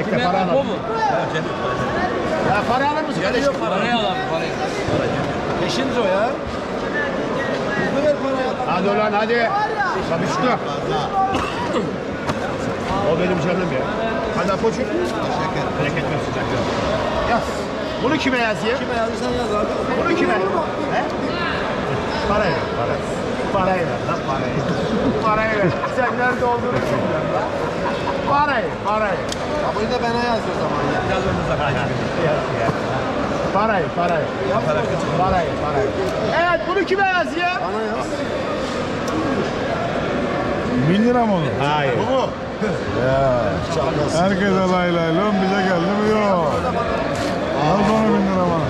Tekne para alalım. Bu mu? Ya para alır mısın kardeşim? Parayı al abi parayı. Peşiniz o ya. Ne ver parayı? Hadi ulan hadi. Sabıştı. O benim canım ya. Hadi Apoçuk. Teşekkür. Bereket versin canım. Yaz. Bunu kime yazayım? Kime yazırsan yaz abi. Bunu kime? He? Parayı ver, parayı. Parayı ver lan parayı. Parayı ver. Sen nerede olduğunu bilmiyorum lan. Parayı. Ya bunu da bana yaz o zaman ya. Biraz önümüzde Parayı. Parayı. Evet bunu kime yazayım? Bana yaz. 1000 lira mı olur? Hayır. Bu mu? Herkese lay lay lom bize geldi mi? Yok. Al bana 1000 lira bana.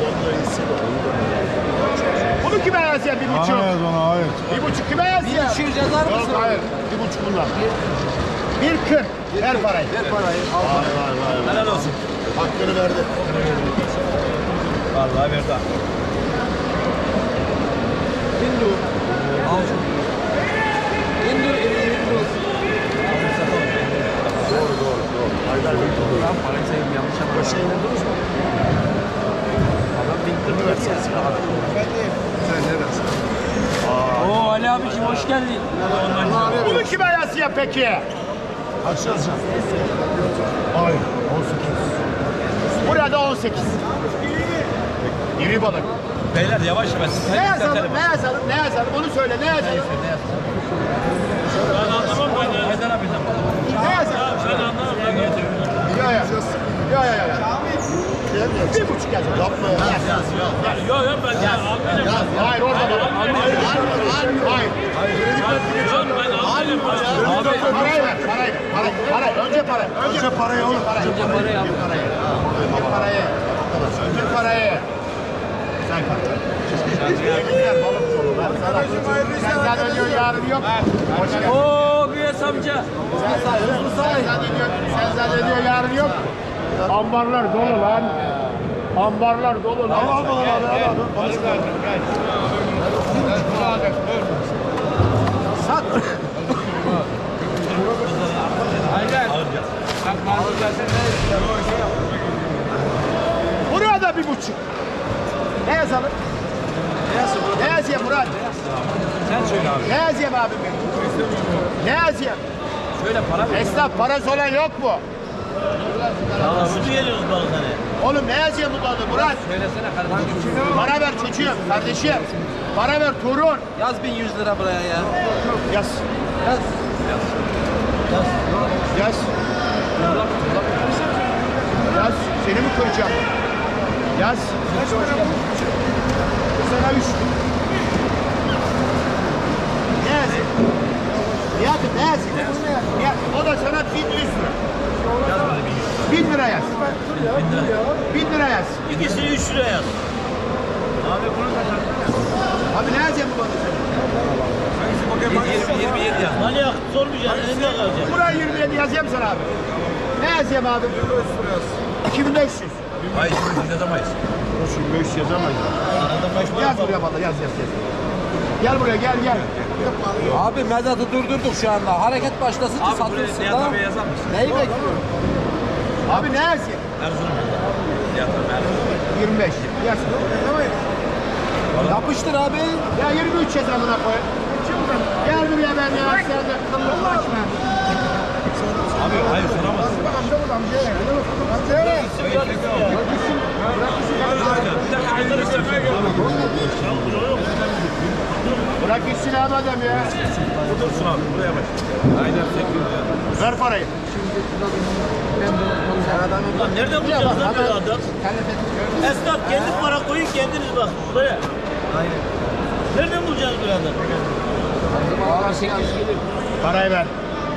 Bunu kime yazayım? 1,5. Bana yaz ona hayır. 1,5 kime yazayım? 1200 yazar mısın? Yok hayır. 1,5 bunlar. 1,40. Ver parayı. Ver parayı. Al parayı. Helal olsun. Hakkını verdi. Vallahi verdi. Hindu. Al şunu. Hindu. Doğru. Ben parayı sayayım yanlış yapmadım. Şey buldunuz mu? Adam 1000 lira verseniz. Sen neresin? Oo Ali abiciğim hoş geldin. Bunu kime yazayım peki? Kaç yazacağım? Hayır. 18. Burada 18. İri balık. Beyler yavaş ben. Ne yazalım? Onu söyle. Ne yazalım? Ben anlamam ben ya. Haydar abiden bana. Ne yazalım? Ben anlamam ben getiriyorum. Ya. 1,5 yazalım. Yapma ya. Yok ben ya. Hayır orada bak. Hayır. Yok ben almayayım. Abi Parayı ver. Parayı. Önce parayı. Önce parayı oğlum. önce parayı al. Önce parayı. Sen kalk. Güzel balık sonu. Sen zannediyorsun yarın yok. Oo Güyes amca. Sen zannediyorsun yarın yok. Ambarlar dolu lan. Ambarlar dolu lan. Al bana abi. Sat. Haydar. Bak mazlum Buraya da 1,5. Ne yazalım? Ne yazayım Murat? sen söyle abi. Ne yazayım abim benim? Ne yazayım? Söyle para ver. Esnaf parası olan yok mu? Şunu geliyoruz balıkhaneye. Oğlum ne yazayım bu adı Murat? Söylesene kardeşim. Para ver çocuğum, kardeşim. Para ver torun. Yaz 1100 lira buraya ya. Yaz. Yaz. Yaz. Seni mi kıracağım? Yaz. Sana 3. Ne yazayım? Nihat'ım ne yazayım? Nihat, o da sana 1100 lira. 1000 lira yaz. 1000 lira yaz. İkisini 3 lira yaz. Abi bunu da Abi ne yazayım bu balığı? 27 yaz. Hani ya sormayacaksın. Elinde kalacak. Buraya 27 yazayım sana abi. Ne yazayım abi? 2500. Hayır şimdi yazamayız. 2500 yazamayız. Yaz buraya balığı yaz. Gel buraya gel. Abi Medat'ı durdurduk şu anda. Hareket başlasın ki Abi buraya satılsın Nihat da. abiye yazar mısın? Neyi bekliyorsun? Abi ne yazayım? Erzurum. Nihat abi Erzurum. 25. Yaz. Yapıştır abi. Ya 23 yaz amına koy. Gel buraya ben ya. Sen de kıllık açma. Abi hayır soramazsın. Bir dakika Haydar istemeye geldim. Bırak gitsin abi adam ya. Dursun abi buraya bak. Haydar çekiyor ya. Ver parayı. Ulan nereden bulacağız lan böyle adam? Esnaf kendi para koyun kendiniz bak buraya. Aynen. Nereden bulacağız böyle adam? Parayı ver.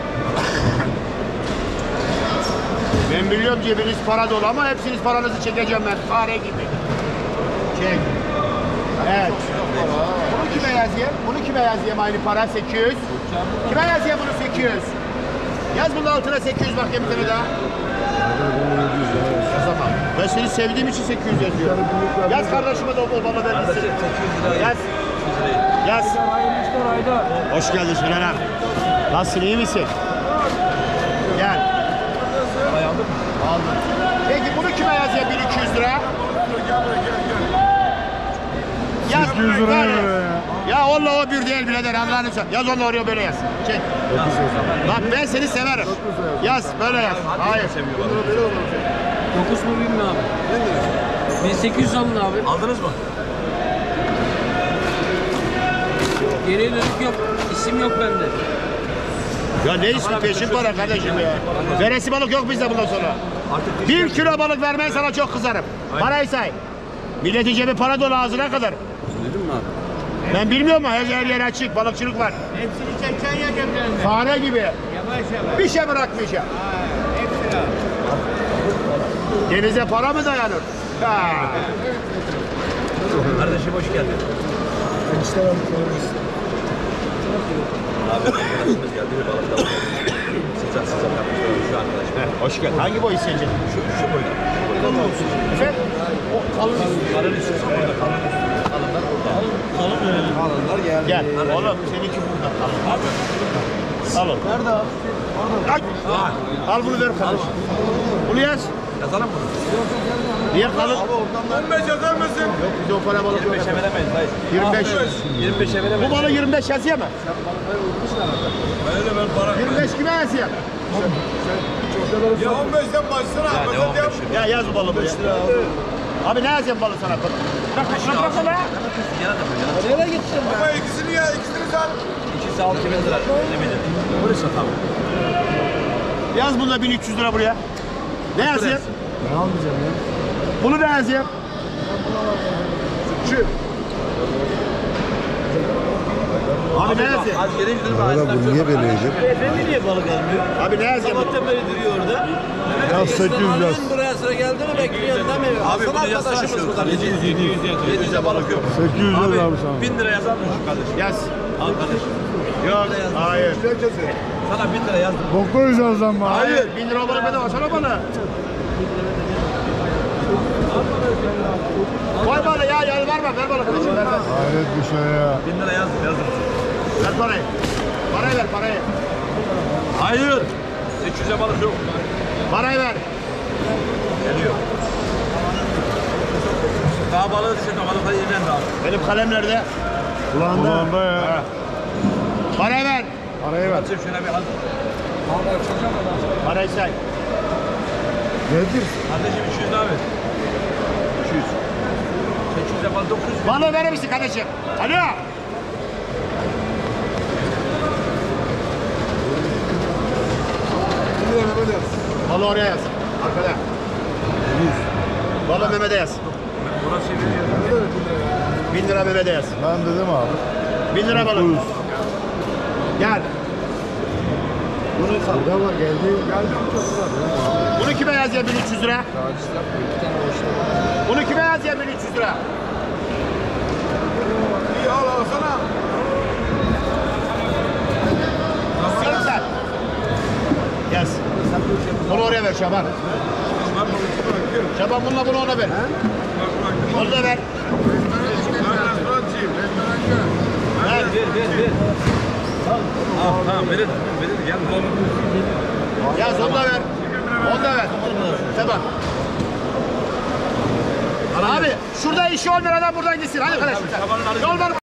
Ben biliyorum cebiniz para dolu ama hepsiniz paranızı çekeceğim ben. Fare gibi. Çek. Evet. Bunu kime yazayım? Bunu kime yazayım aynı para? 800. Kime yazayım bunu 800? Yaz bunun altına 800 bakayım bir tane daha. Yazamam. Ben seni sevdiğim için 800 yazıyorum. Yaz kardeşime de o bana vermişsin. Yaz. Yaz. Hoş geldin Şener abi. Nasılsın iyi misin? Gel. Parayı aldın mı? Aldım. 800 liraya göre ya. Ya onunla o bir değil birader Allah'ını seversen. Yaz onunla oraya böyle yaz. Çek. Bak ben seni severim. Yaz böyle yaz. Hayır. 9 mu bin mi abi? 1800 alın abi. Aldınız mı? Geriye dönük yok. İsim yok bende. Ya ne ismi peşin para kardeşim ya. Veresi balık yok bizde bundan sonra. 1 kilo balık vermeyi sana çok kızarım. Parayı say. Milletin cebi para dolu ağzına kadar. Duydun mu abi? Ben bilmiyorum ama her yer açık, balıkçılık var. Hepsini çekeceksin ya ceplerinde. Fare gibi. Yavaş yavaş. Bir şey bırakmayacağım. Hepsini al. Denize para mı dayanır? Ha. Kardeşim hoş geldin. Abi arkadaşımız geldi. Bir balık da sıcak sıcak yapmışlar şu arkadaş. Hoş geldin. Hangi boy sence? Şu boyda. Efendim? O kalın. Karın üstü burada. Kalınlar burada. Kalın verelim. Alınlar geldi. Gel. Oğlum seninki burada. Al. Al oğlum. Nerede abi? Ay. Al bunu ver kardeşim. Bunu yaz. Yazalım mı? Niye kalın? 15 yazar mısın? Yok bize o para balık yok. 25'e veremeyiz dayı. 25. 25'e veremeyiz. Bu balığı 25 yazıyor mu? Öyle ben para. 25 kime yazıyor? Ya 15'ten başlasana. Ya ne 15'i? Ya yaz bu balığı buraya. Abi ne yazayım balığı sana? Bırak la. Yana da böyle. Nereye gittin? Ama ikisini ya, ikisini sal. İkisi 6 bin lira. Eminim. Burası tamam. Yaz bunda 1300 lira buraya. Ne yazayım? Ben almayacağım ya. Bunu ne yazayım? Şu. Abi ne yazayım? Az geri gidelim. Valla bu niye böyle yiyecek? Efendi niye balık almıyor? Abi ne yazayım? Sabahtan beri duruyor orada. Ya 800 yaz. Buraya sıra geldi mi bekliyorsun değil mi? Abi bunu yazsana şurada. 700 yazıyor. 700'e balık yok. 800 yaz abi sana. 1000 lira yazar mısın kardeşim? Yaz. Al kardeşim. Yok. Hayır. Sana 1000 lira yazdım. 900 yaz lan bana. Hayır. 1000 lira balık bedava. Sana bana. Koy balığı ya. Yalvarma. Ver balığı kardeşim. Ver. Hayret bir şey ya. 1000 lira yazdım. Ver parayı. Parayı ver. Parayı. Hayır. 800'e balık yok. Parayı ver. Geliyor. Daha balığı düşün. Balıkları yeniden daha. Benim kalem nerede? Kulağında ya. Parayı ver. Parayı ver. Kardeşim şöyle bir al. Parayı say. Nedir? Kardeşim 200 daha ver. 200. 800'e balık 900. Balığı verir misin kardeşim? Alo. Balığı oraya yaz. Arkada. Balığı Mehmet'e yaz. Burası veriyor. 1000 lira Mehmet'e yaz. Ben dedim abi. 1000 lira balık. 900. Gel. Burada var geldi. Bunu kime yazıyor 1300 lira? Bunu kime yazıyor 1300 lira? İyi al alsana. Yarım saat. Yaz. Bunu oraya ver Şaban. Şaban bununla bunu ona ver. Onu da ver. Ben restorancıyım. Ver. Ver. Tamam verin. Verin gel. Yaz onu da ver. Onu da ver. Tamam. Abi şurada işi olmayan adam buradan gitsin. Hadi kardeşim. Yol var.